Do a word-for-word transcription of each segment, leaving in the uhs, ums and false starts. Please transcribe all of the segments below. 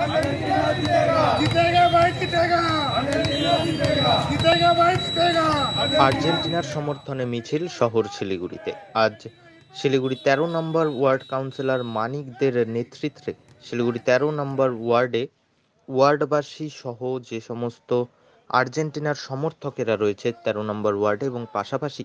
আর্জেন্টিনার সমর্থনে মিছিল শহর শিলিগুড়িতে। আজ শিলিগুড়ি তেরো নম্বর ওয়ার্ড কাউন্সিলর মানিকদের নেতৃত্বে শিলিগুড়ি তেরো নম্বর ওয়ার্ডে ওয়ার্ডবাসী সহ যে সমস্ত আর্জেন্টিনার সমর্থকেরা রয়েছে তেরো নম্বর ওয়ার্ডে এবং পাশাপাশি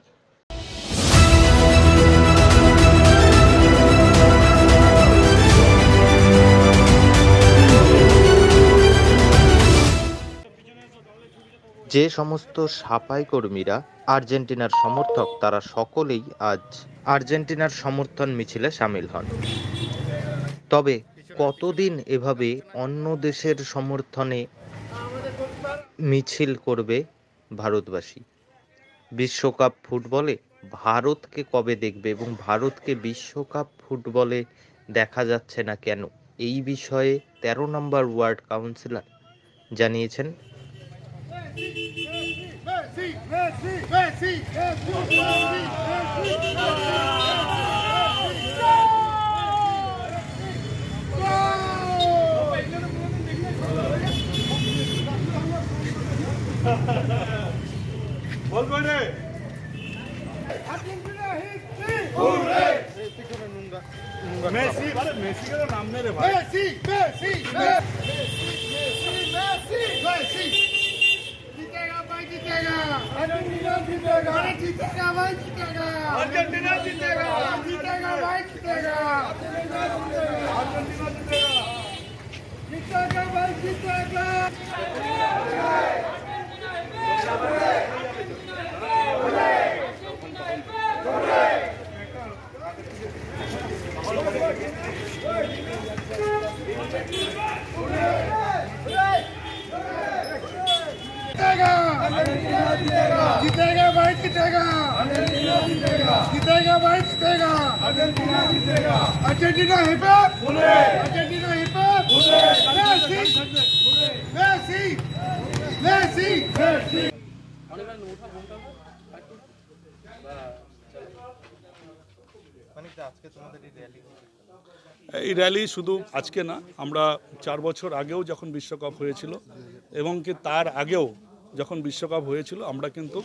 যে সমস্ত সাফাই কর্মীরা আর্জেন্টিনার সমর্থক তারা সকলেই আজ আর্জেন্টিনার সমর্থন মিছিলে সামিল হন। তবে কতদিন এভাবে অন্য দেশের সমর্থনে মিছিল করবে ভারতবাসী? বিশ্বকাপ ফুটবলে ভারতকে কবে দেখবে এবং ভারতকে বিশ্বকাপ ফুটবলে দেখা যাচ্ছে না কেন, এই বিষয়ে তেরো নম্বর ওয়ার্ড কাউন্সিলর জানিয়েছেন। मेसी अरे मेसी का नाम नहीं रे भाई Messi Messi Messi Messi Messi जीतेगा भाई जीतेगा अर्जेंटीना जीतेगा अरे जीतेगा भाई जीतेगा अर्जेंटीना जीतेगा जीतेगा भाई जीतेगा अर्जेंटीना जीतेगा अर्जेंटीना जीतेगा जीतेगा भाई जीतेगा जीतेगा भाई जीतेगा जीतेगा भाई जीतेगा अर्जेंटीना जीतेगा Argentina hip Argentina hip Messi Messi Messi Messi এই র্যালি শুধু আজকে না, আমরা চার বছর আগেও যখন বিশ্বকাপ হয়েছিল এবং কি তার আগেও যখন বিশ্বকাপ হয়েছিল আমরা কিন্তু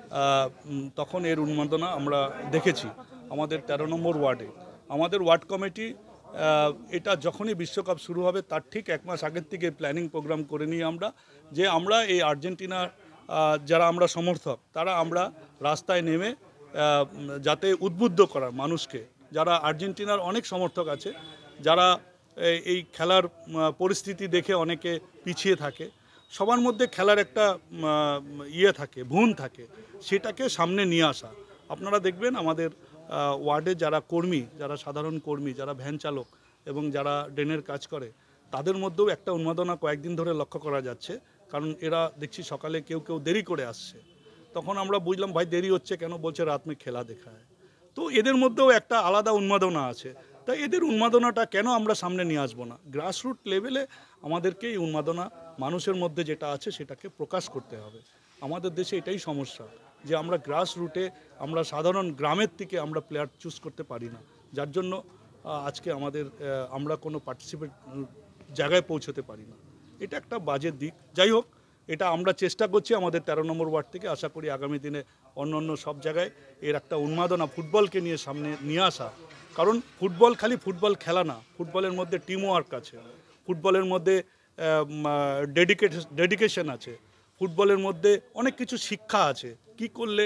তখন এর উন্মাদনা আমরা দেখেছি আমাদের তেরো নম্বর ওয়ার্ডে। আমাদের ওয়ার্ড কমিটি এটা যখনই বিশ্বকাপ শুরু হবে তার ঠিক এক মাস আগের থেকে প্ল্যানিং প্রোগ্রাম করে নিয়ে আমরা যে আমরা এই আর্জেন্টিনার যারা আমরা সমর্থক তারা আমরা রাস্তায় নেমে যাতে উদ্বুদ্ধ করা মানুষকে, যারা আর্জেন্টিনার অনেক সমর্থক আছে যারা এই খেলার পরিস্থিতি দেখে অনেকে পিছিয়ে থাকে, সবার মধ্যে খেলার একটা ইয়ে থাকে, ভুন থাকে, সেটাকে সামনে নিয়ে আসা। আপনারা দেখবেন আমাদের ওয়ার্ডে যারা কর্মী, যারা সাধারণ কর্মী, যারা ভ্যান চালক এবং যারা ড্রেনের কাজ করে তাদের মধ্যেও একটা উন্মাদনা কয়েকদিন ধরে লক্ষ্য করা যাচ্ছে। কারণ এরা দেখছি সকালে কেউ কেউ দেরি করে আসছে, তখন আমরা বুঝলাম ভাই দেরি হচ্ছে কেন, বলছে রাত মে খেলা দেখা হয়। তো এদের মধ্যেও একটা আলাদা উন্মাদনা আছে, তাই এদের উন্মাদনাটা কেন আমরা সামনে নিয়ে আসবো না? গ্রাসরুট লেভেলে আমাদেরকে এই উন্মাদনা মানুষের মধ্যে যেটা আছে সেটাকে প্রকাশ করতে হবে। আমাদের দেশে এটাই সমস্যা যে আমরা গ্রাস রুটে আমরা সাধারণ গ্রামের থেকে আমরা প্লেয়ার চুজ করতে পারি না, যার জন্য আজকে আমাদের আমরা কোনো পার্টিসিপেট জায়গায় পৌঁছতে পারি না। এটা একটা বাজে দিক। যাই হোক, এটা আমরা চেষ্টা করছি আমাদের তেরো নম্বর ওয়ার্ড থেকে, আশা করি আগামী দিনে অন্য অন্য সব জায়গায় এর একটা উন্মাদনা ফুটবলকে নিয়ে সামনে নিয়ে আসা। কারণ ফুটবল খালি ফুটবল খেলা না, ফুটবলের মধ্যে টিম ওয়ার্ক আছে, ফুটবলের মধ্যে ডেডিকেট ডেডিকেশন আছে, ফুটবলের মধ্যে অনেক কিছু শিক্ষা আছে, কি করলে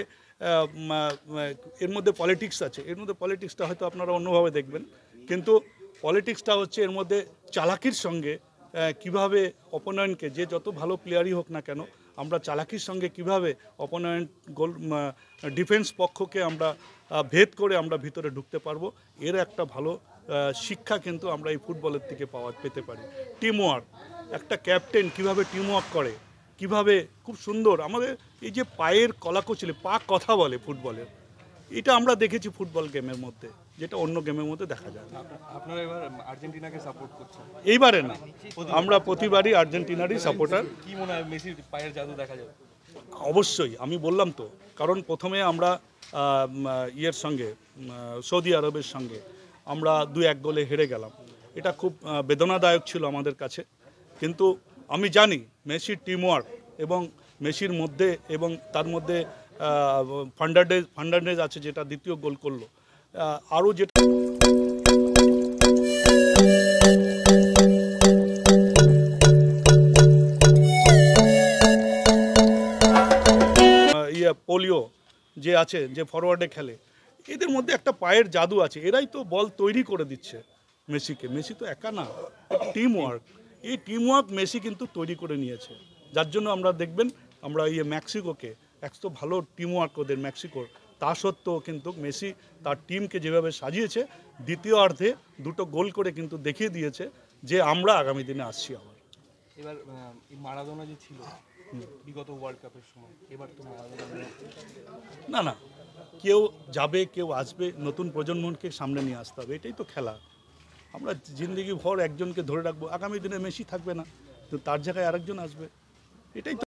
এর মধ্যে পলিটিক্স আছে, এর মধ্যে পলিটিক্সটা হয়তো আপনারা অন্যভাবে দেখবেন, কিন্তু পলিটিক্সটা হচ্ছে এর মধ্যে চালাকির সঙ্গে কিভাবে অপোনেন্টকে, যে যত ভালো প্লেয়ারই হোক না কেন, আমরা চালাকির সঙ্গে কিভাবে অপোনেন্ট গোল ডিফেন্স পক্ষকে আমরা ভেদ করে আমরা ভিতরে ঢুকতে পারবো, এর একটা ভালো শিক্ষা কিন্তু আমরা এই ফুটবলের থেকে পাওয়া পেতে পারি। টিম ওয়ার্ক, একটা ক্যাপ্টেন কিভাবে টিম ওয়ার্ক করে, কিভাবে খুব সুন্দর আমাদের এই যে পায়ের কলাকুশলী, পা কথা বলে ফুটবলের, এটা আমরা দেখেছি ফুটবল গেমের মধ্যে, যেটা অন্য গেমের মধ্যে দেখা যায় না। আপনারা এবার আর্জেন্টিনাকে সাপোর্ট করছেন? এইবারে না, আমরা প্রতিবারই আর্জেন্টিনারই সাপোর্টার। কি মনে হয় মেসির পায়ের জাদু দেখা যাবে? অবশ্যই, আমি বললাম তো, কারণ প্রথমে আমরা ইয়ের সঙ্গে সৌদি আরবের সঙ্গে আমরা দু এক গোলে হেরে গেলাম, এটা খুব বেদনাদায়ক ছিল আমাদের কাছে কিন্তু আমি জানি মেসির টিমওয়ার্ক এবং মেসির মধ্যে এবং তার মধ্যে ফান্ডারডেজ ফান্ডারডেজ আছে, যেটা দ্বিতীয় গোল করলো। আরও যেটা ইয়ে পোলিও যে আছে, যে ফরওয়ার্ডে খেলে, এদের মধ্যে একটা পায়ের জাদু আছে। এরাই তো বল তৈরি করে দিচ্ছে মেসিকে। মেসি তো একা না, টিম ওয়ার্ক। এই টিম ওয়ার্ক মেসি কিন্তু তৈরি করে নিয়েছে, যার জন্য আমরা দেখবেন আমরা ইয়ে মেক্সিকোকে একশো ভালো টিম ওয়ার্ক ওদের মেক্সিকোর, তা সত্ত্বেও কিন্তু মেসি তার টিমকে যেভাবে সাজিয়েছে, দ্বিতীয় অর্ধে দুটো গোল করে কিন্তু দেখিয়ে দিয়েছে যে আমরা আগামী দিনে আসছি আবার। এবার এই মারাদোনা যে ছিল বিগত ওয়ার্ল্ড কাপের সময়, এবার তো মারাদোনা না না, কেউ যাবে কেউ আসবে, নতুন প্রজন্মকে সামনে নিয়ে আসতে হবে, এটাই তো খেলা। আমরা জিন্দগি ভর একজনকে ধরে রাখবো, আগামী দিনে মেসি থাকবে না, তো তার জায়গায় আরেকজন আসবে, এটাই তো।